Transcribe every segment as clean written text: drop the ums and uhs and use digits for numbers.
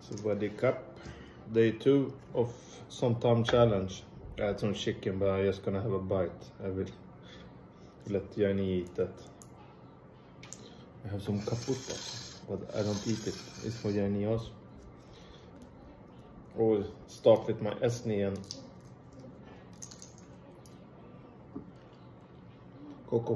Swaddy Cup, day 2 of some time challenge. I had some chicken, but I'm just gonna have a bite. I will let Jenny eat that. I have some kaput, but I don't eat it. It's for Jenny also. I'll start with my Esni and Coco.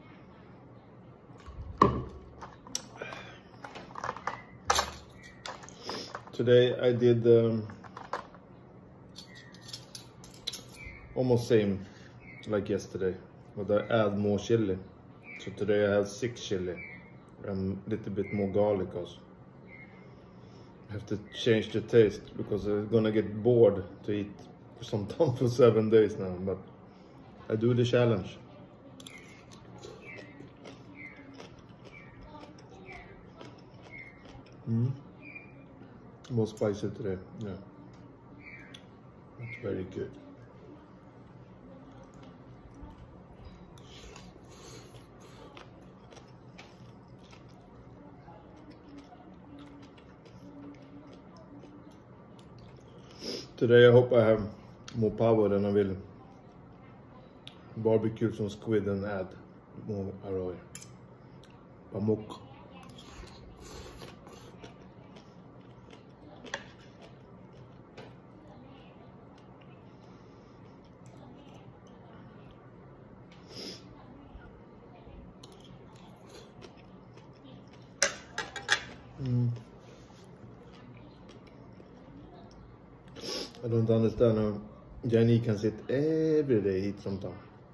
Today I did almost same like yesterday, but I add more chili. So today I have 6 chili and a little bit more garlic also. I have to change the taste because I'm gonna get bored to eat some time for 7 days now, but I do the challenge. More spicy today, yeah. That's very good. Today I hope I have more power than I will barbecue some squid and add more arroy. Pamuk. I don't understand how Jenny can sit every day eat sometime.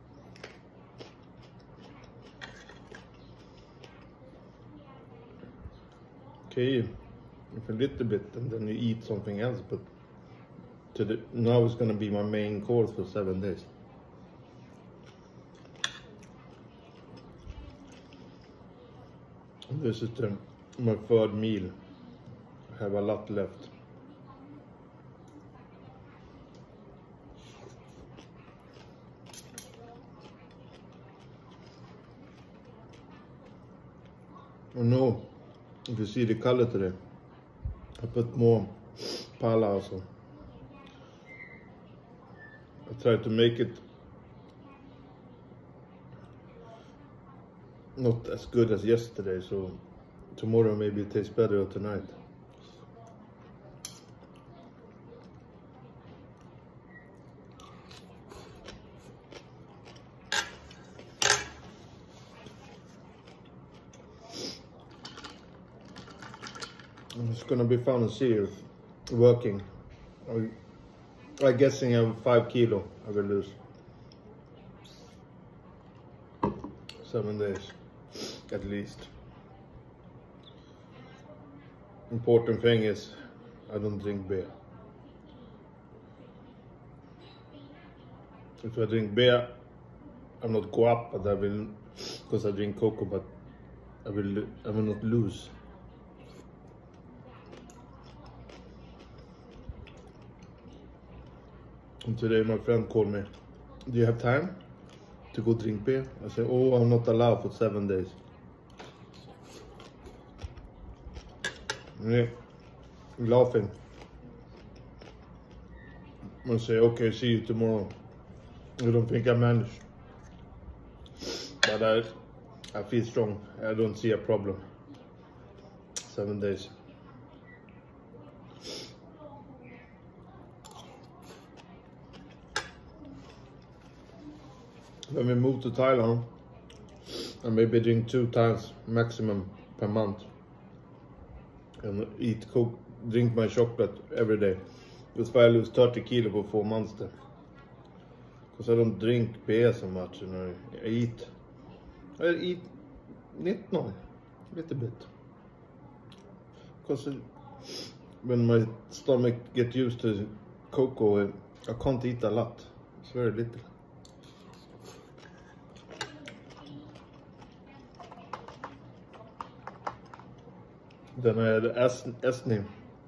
Okay, if a little bit and then you eat something else, but now it's gonna be my main course for 7 days. And this is my third meal. I have a lot left. Oh no, if you see the color today, I put more pala also. I tried to make it not as good as yesterday, so tomorrow maybe it tastes better tonight. It's gonna be fun to see if working. I'm guessing I have 5 kilo I will lose. 7 days at least. Important thing is I don't drink beer. If I drink beer, I'm not go up, but I will, because I drink cocoa, but I will not lose. And today my friend called me, do you have time to go drink beer? I said, oh, I'm not allowed for 7 days. Yeah, laughing. I say, okay, see you tomorrow. I don't think I managed. But I feel strong. I don't see a problem. 7 days. When we move to Thailand, I maybe drink 2 times maximum per month, and drink my chocolate every day. That's why I lose 30 kilo for 4 months then. Because I don't drink beer so much, and I eat little bit. Because when my stomach gets used to cocoa, I can't eat a lot. It's very little. Then I had Esni.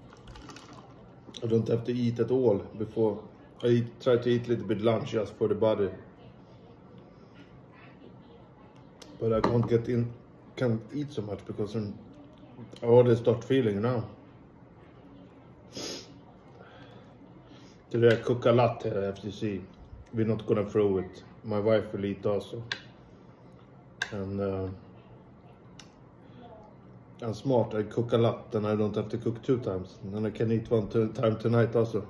I don't have to eat at all before. I try to eat a little bit lunch just for the body. But I can't eat so much because I already start feeling now. Today I cook a lot here, I have to see. We're not gonna throw it. My wife will eat also. And I'm smart, I cook a lot, then I don't have to cook 2 times. And then I can eat 1 time tonight also.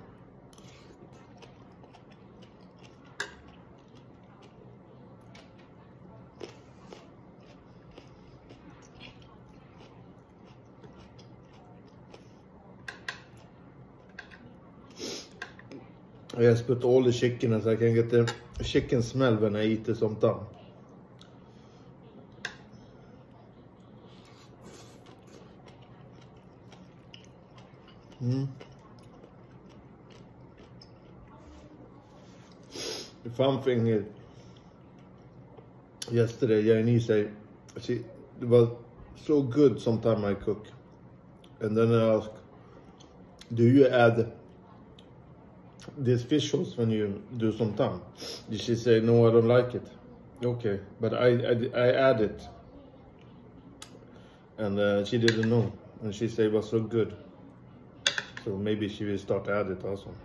I just put all the chicken as I can get the chicken smell when I eat it sometimes. The fun thing is, yesterday Jenny said, it was so good sometimes I cook. And then I asked, do you add these fish sauce when you do some time? Did she say, no, I don't like it? Okay, but I add it. And she didn't know. And she said it was so good. So maybe she will start to add it also.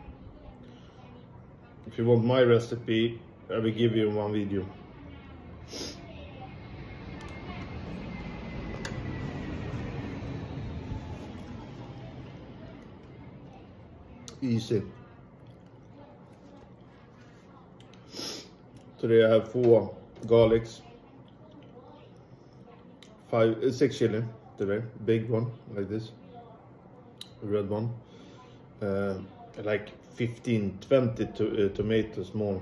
If you want my recipe, I will give you 1 video. Easy. Today I have 4 garlics, 6 chili today, big one like this, red one, like 15-20 tomatoes small,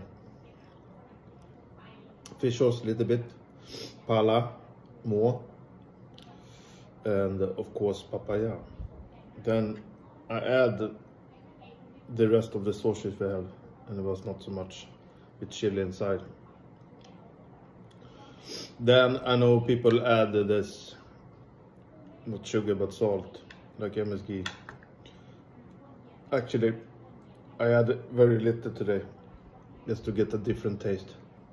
fish sauce a little bit, pala more, and of course papaya. Then I add the rest of the sauces we have, and it was not so much with chili inside. Then I know people add this, not sugar but salt, like MSG. Actually, I add very little today, just to get a different taste.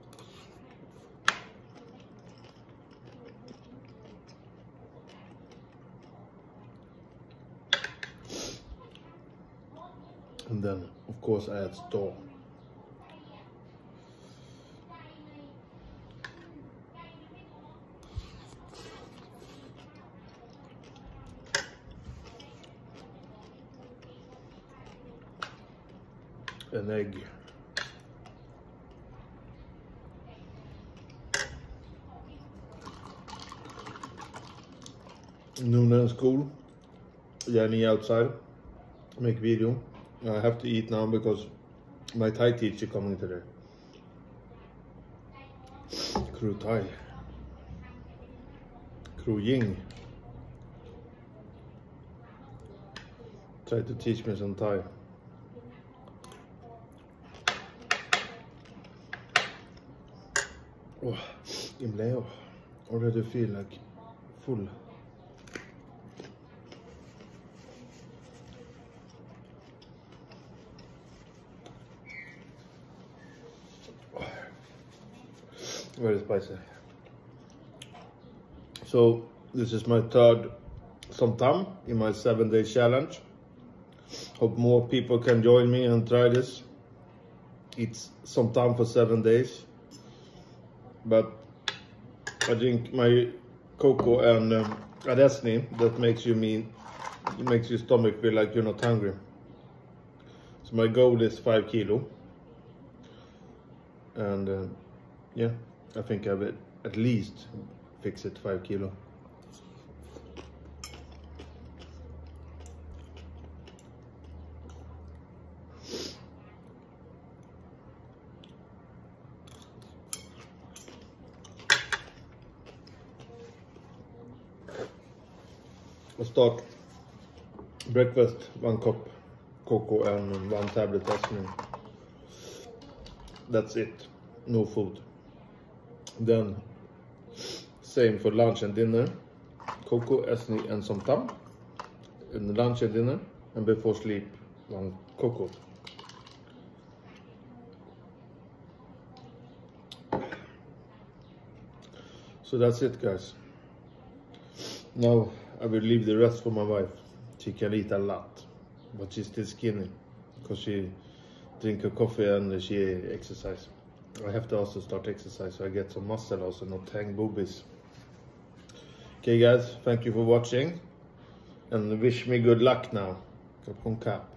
And then, of course, I add star. An egg. Noon in school. Jenny outside. Make video. I have to eat now because my Thai teacher coming today. Kru Thai. Kru Ying. Try to teach me some Thai. Oh, Imleo. Already feel like full. Very spicy. So this is my 3rd somtam in my 7-day challenge. Hope more people can join me and try this. It's somtam for 7 days. But I drink my cocoa and adesni, that makes your stomach feel like you're not hungry. So my goal is 5 kilo. And yeah, I think I will at least fix it 5 kilo. I'll start breakfast, 1 cup cocoa and 1 tablet Esmin. That's it, no food. Then same for lunch and dinner, cocoa, esni and some tam. In lunch and dinner, and before sleep 1 cocoa. So that's it, guys. Now I will leave the rest for my wife. She can eat a lot, but she's still skinny because she drink a coffee and she exercise. I have to also start exercise so I get some muscle also, not hang boobies. Okay guys, thank you for watching and wish me good luck now. Kapkonka.